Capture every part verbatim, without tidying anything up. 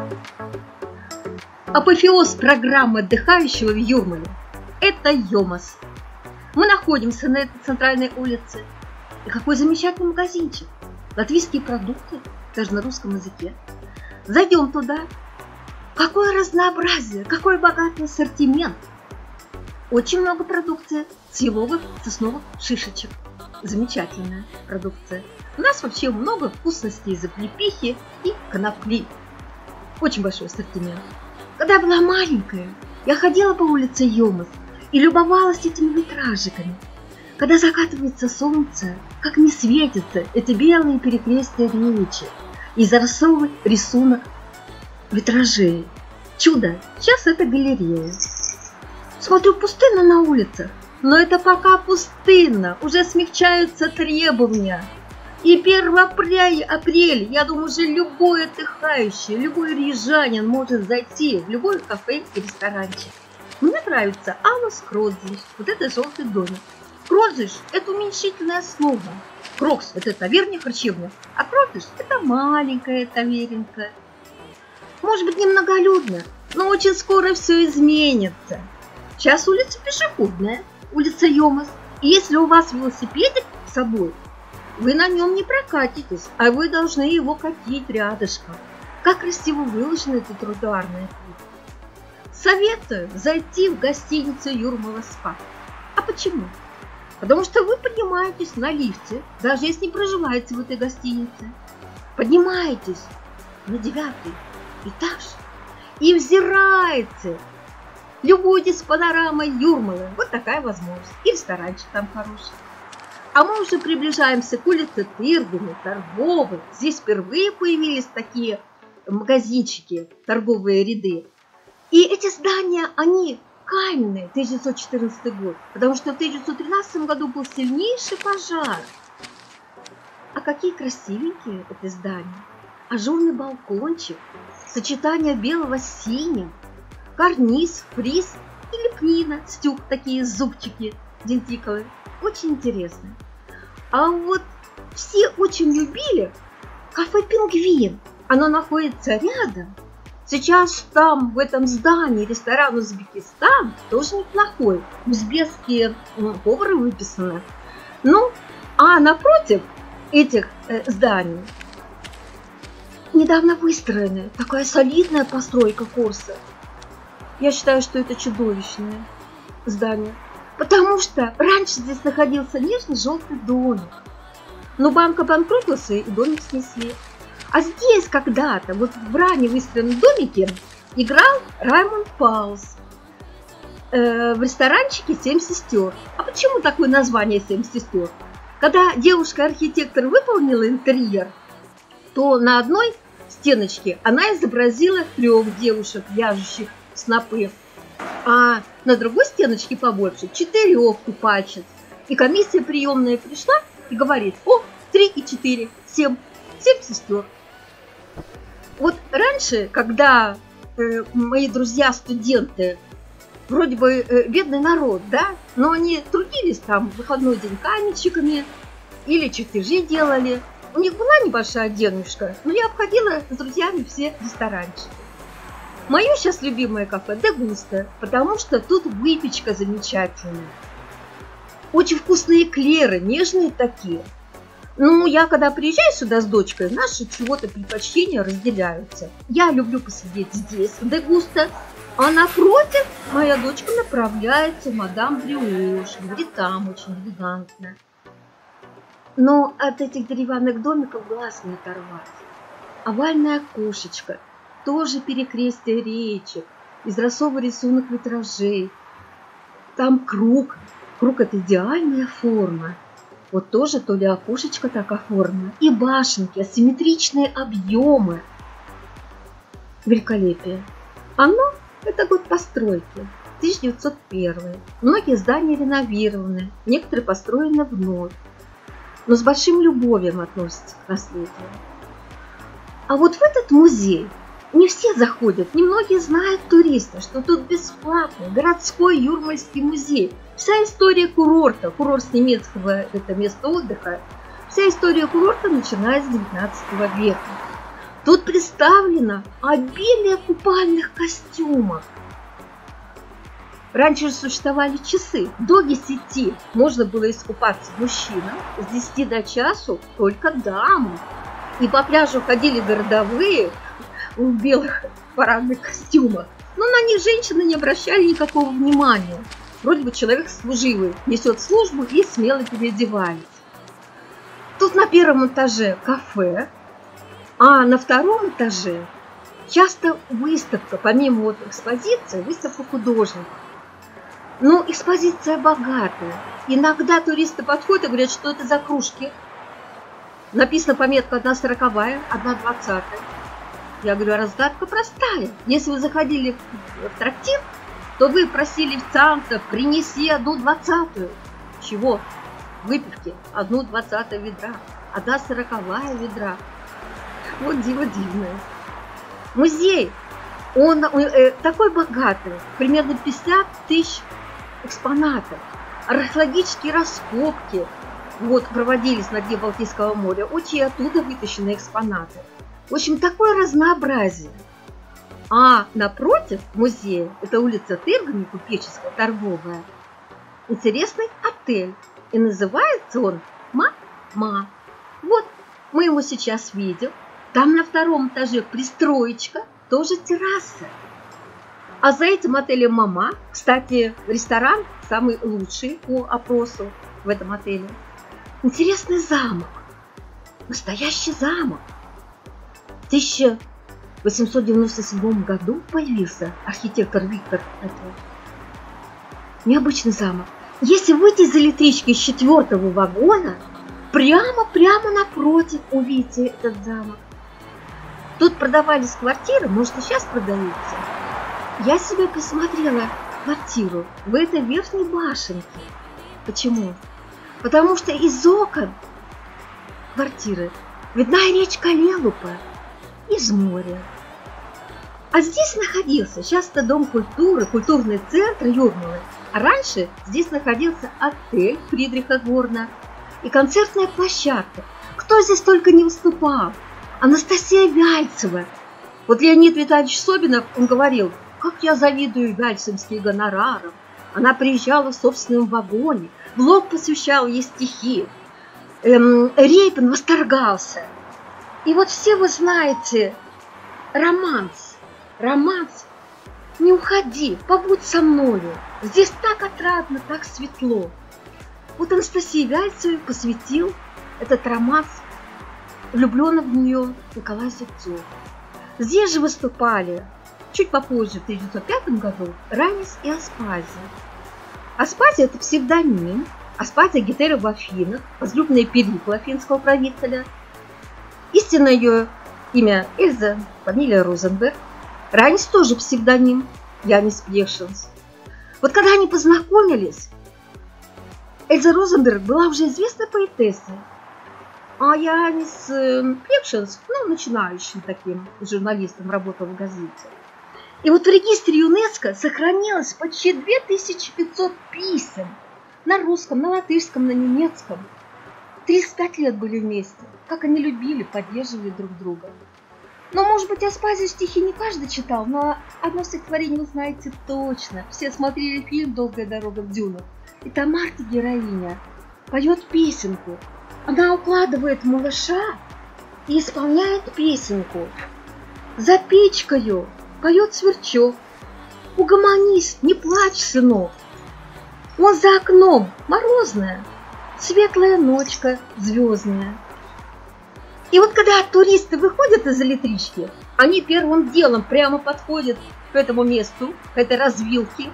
Апофеоз программы отдыхающего в Юрмале – это ЙОМАС. Мы находимся на этой центральной улице. И какой замечательный магазинчик. Латвийские продукты, даже на русском языке. Зайдем туда. Какое разнообразие, какой богатый ассортимент. Очень много продукции с еловых, сосновых шишечек. Замечательная продукция. У нас вообще много вкусностей из облепихи и конопли. Очень большой ассортимент. Когда я была маленькая, я ходила по улице ЙОМАС и любовалась этими витражиками. Когда закатывается солнце, как не светятся эти белые перекрестия речи и зарисовывает рисунок витражей. Чудо! Сейчас это галерея. Смотрю, пустынно на улицах, но это пока пустынно, уже смягчаются требования. И первого апреля, я думаю, уже любой отдыхающий, любой рижанин может зайти в любой кафе и ресторанчик. Мне нравится Алус Кродзиш, вот это желтый домик. Кродзиш – это уменьшительное слово. Крокс – это таверня, харчевня, а Кродзиш – это маленькая таверенка. Может быть, немноголюдно, но очень скоро все изменится. Сейчас улица пешеходная, улица ЙОМАС. И если у вас велосипедик с собой, вы на нем не прокатитесь, а вы должны его катить рядышком. Как красиво выложены эти тротуарные плитки. Советую зайти в гостиницу Юрмала СПА. А почему? Потому что вы поднимаетесь на лифте, даже если не проживаете в этой гостинице. Поднимаетесь на девятый этаж и взираете. Любуйтесь панорамой Юрмалы. Вот такая возможность. И ресторанчик там хороший. А мы уже приближаемся к улице Тырдыни, торговой. Здесь впервые появились такие магазинчики, торговые ряды. И эти здания, они каменные, тысяча девятьсот четырнадцатый год, потому что в тысяча девятьсот тринадцатом году был сильнейший пожар. А какие красивенькие эти здания. Ажурный балкончик, сочетание белого с синим, карниз, фриз и лепнина, стюк, такие зубчики дентиковые. Очень интересно. А вот все очень любили кафе «Пингвин». Оно находится рядом. Сейчас там, в этом здании, ресторан «Узбекистан» тоже неплохой. Узбекские повары выписаны. Ну, а напротив этих э, зданий недавно выстроена такая солидная постройка Корса. Я считаю, что это чудовищное здание. Потому что раньше здесь находился нежный желтый домик. Но банк обанкротился и домик снесли. А здесь когда-то, вот в ранее выстроенном домике, играл Раймонд Паулс э, в ресторанчике «Семь сестер». А почему такое название «Семь сестер»? Когда девушка-архитектор выполнила интерьер, то на одной стеночке она изобразила трех девушек, вяжущих снопы. А на другой стеночке побольше четырех купальщиц. И комиссия приемная пришла и говорит: о, три и четыре, семь, семь сестер. Вот раньше, когда э, мои друзья-студенты, вроде бы э, бедный народ, да, но они трудились там в выходной день каменщиками или чертежи делали. У них была небольшая денежка, но я обходила с друзьями все ресторанчики. Мое сейчас любимое кафе «Дегуста», потому что тут выпечка замечательная. Очень вкусные эклеры, нежные такие. Ну, я когда приезжаю сюда с дочкой, наши чего-то предпочтения разделяются. Я люблю посидеть здесь, в «Дегуста», а напротив моя дочка направляется в «Мадам Брioche», говорит, там очень элегантно. Но от этих деревянных домиков глаз не оторвать. Овальное окошечко. Тоже перекрестие речек, изразцовый рисунок витражей. Там круг. Круг – это идеальная форма. Вот тоже то ли окошечко так оформлено. И башенки, асимметричные объемы. Великолепие. Оно – это год постройки, тысяча девятьсот первый. Многие здания реновированы, некоторые построены вновь. Но с большим любовью относятся к наследию. А вот в этот музей не все заходят, немногие знают туристы, что тут бесплатный городской Юрмальский музей. Вся история курорта, курорт с немецкого – это место отдыха, вся история курорта начиная с девятнадцатого века. Тут представлено обилие купальных костюмов. Раньше же существовали часы. До десяти можно было искупаться мужчинам, с десяти до часу только дамам. И по пляжу ходили городовые в белых парадных костюмах. Но на них женщины не обращали никакого внимания. Вроде бы человек служивый, несет службу и смело переодевались. Тут на первом этаже кафе, а на втором этаже часто выставка, помимо вот экспозиции, выставка художников. Ну, экспозиция богатая. Иногда туристы подходят и говорят, что это за кружки. Написана пометка одна сороковая, одна двадцатая. Я говорю, а разгадка простая. Если вы заходили в трактир, то вы просили официанта, принеси одну двадцатую. Чего? Выпивки. Одну двадцатую ведра. Одна сороковая ведра. Вот диво дивное. Музей, он э, такой богатый. Примерно пятьдесят тысяч экспонатов. Археологические раскопки вот, проводились на дне Балтийского моря. Очень оттуда вытащены экспонаты. В общем, такое разнообразие. А напротив музея, это улица Тыргани, купеческая, торговая, интересный отель. И называется он Ма-Ма. Вот, мы его сейчас видим. Там на втором этаже пристроечка, тоже терраса. А за этим отелем Мама, кстати, ресторан самый лучший по опросу в этом отеле. Интересный замок. Настоящий замок. В тысяча восемьсот девяносто седьмом году появился архитектор Виктор Этель. Необычный замок. Если выйти из электрички из четвертого вагона, прямо-прямо напротив увидите этот замок. Тут продавались квартиры, может и сейчас продаются. Я себе посмотрела квартиру в этой верхней башенке. Почему? Потому что из окон квартиры видна речка Лелупа из моря. А здесь находился, сейчас это Дом культуры, культурный центр Юрмалы. А раньше здесь находился отель Фридриха Горна и концертная площадка. Кто здесь только не выступал? Анастасия Вяльцева. Вот Леонид Витальевич Собинов, он говорил, как я завидую вяльцевским гонорарам. Она приезжала в собственном вагоне, Блок посвящал ей стихи. Эм, Рейпин восторгался. И вот все вы знаете романс. Романс. Не уходи, побудь со мною. Здесь так отрадно, так светло. Вот Анастасия Вяльцева посвятил этот романс влюбленным в нее Николай Зубцов. Здесь же выступали чуть попозже, в тысяча девятьсот пятом году, Ранис и Аспазия. Аспазия – это псевдоним. Аспазия Гетера в Афинах, возлюбленная Перикла, афинского правителя. Истинное ее имя Эльза, фамилия Розенберг. Ранис тоже псевдоним, Янис Плешенс. Вот когда они познакомились, Эльза Розенберг была уже известной поэтессой, а Янис Плешенс, ну, начинающим таким журналистом, работал в газете. И вот в регистре ЮНЕСКО сохранилось почти две тысячи пятьсот писем на русском, на латышском, на немецком. тридцать пять лет были вместе. Как они любили, поддерживали друг друга. Но, может быть, Аспазию стихи не каждый читал, но одно стихотворение вы знаете точно. Все смотрели фильм «Долгая дорога в дюнах». И там Марта, героиня, поет песенку. Она укладывает малыша и исполняет песенку. За печкою поет сверчок. Угомонись, не плачь, сынок. Вон за окном морозная, светлая ночка звездная. И вот когда туристы выходят из электрички, они первым делом прямо подходят к этому месту, к этой развилке,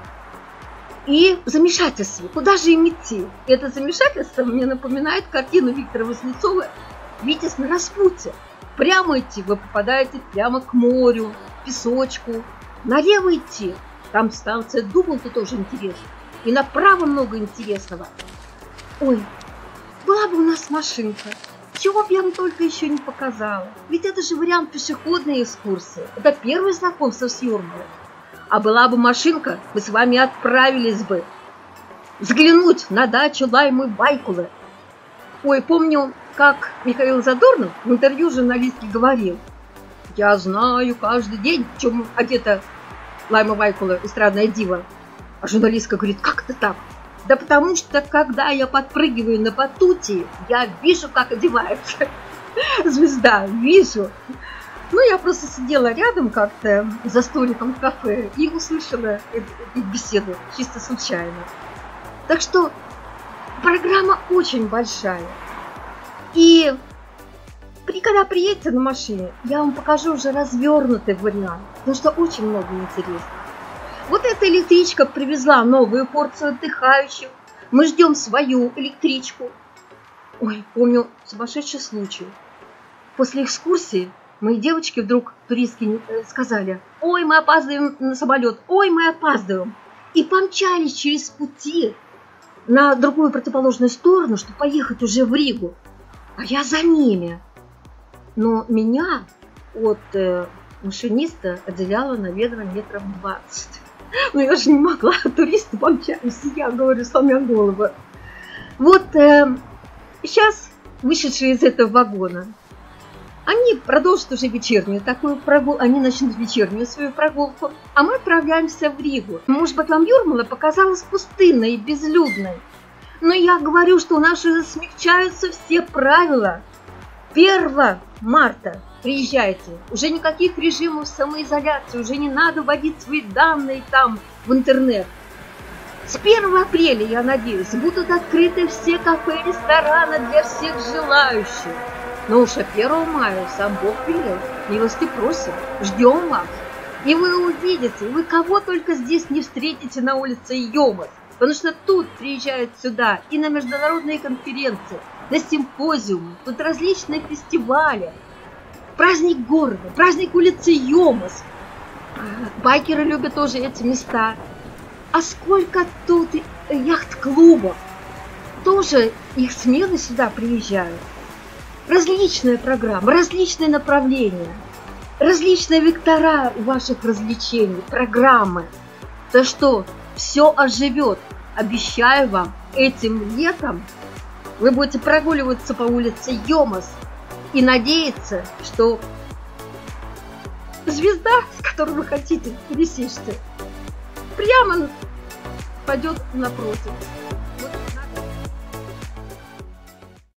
и в замешательстве, куда же им идти? И это замешательство мне напоминает картину Виктора Васнецова «Витязь на распутье». Прямо идти, вы попадаете прямо к морю, к песочку. Налево идти, там станция Дубна-то тоже интересно. И направо много интересного. Ой, была бы у нас машинка, чего бы я вам только еще не показала. Ведь это же вариант пешеходной экскурсии. Это первое знакомство с Юрмалой. А была бы машинка, мы с вами отправились бы взглянуть на дачу Лаймы Байкулы. Ой, помню, как Михаил Задорнов в интервью журналистке говорил: Я знаю каждый день, в чем одета Лайма Вайкула, эстрадная дива. А журналистка говорит, как это так? Да потому что, когда я подпрыгиваю на батуте, я вижу, как одевается звезда, вижу. Ну, я просто сидела рядом как-то за столиком в кафе и услышала эту беседу чисто случайно. Так что программа очень большая. И когда приедете на машине, я вам покажу уже развернутый вариант, потому что очень много интересного. Вот эта электричка привезла новую порцию отдыхающих. Мы ждем свою электричку. Ой, помню сумасшедший случай. После экскурсии мои девочки вдруг, туристки, сказали, ой, мы опаздываем на самолет, ой, мы опаздываем. И помчались через пути на другую противоположную сторону, чтобы поехать уже в Ригу. А я за ними. Но меня от э, машиниста отделяло, наверное, метров двадцать. Но я же не могла, туристы помчались, я говорю, сломя голову. Вот э, сейчас, вышедшие из этого вагона, они продолжат уже вечернюю такую прогулку, они начнут вечернюю свою прогулку, а мы отправляемся в Ригу. Может быть, вам Юрмала показалась пустынной и безлюдной, но я говорю, что у нас уже смягчаются все правила. первого марта приезжайте, уже никаких режимов самоизоляции, уже не надо вводить свои данные там в интернет. С первого апреля, я надеюсь, будут открыты все кафе и рестораны для всех желающих. Но уж первого мая сам Бог велел, милости просим, ждем вас. И вы увидите, вы кого только здесь не встретите на улице Йомас, потому что тут приезжают сюда и на международные конференции, на симпозиумы, тут различные фестивали. Праздник города, праздник улицы Йомас. Байкеры любят тоже эти места. А сколько тут яхт-клубов. Тоже их смело сюда приезжают. Различная программа, различные направления, различные вектора ваших развлечений, программы. За что все оживет. Обещаю вам, этим летом вы будете прогуливаться по улице Йомас и надеяться, что звезда, с которой вы хотите пересечься, прямо пойдет напротив.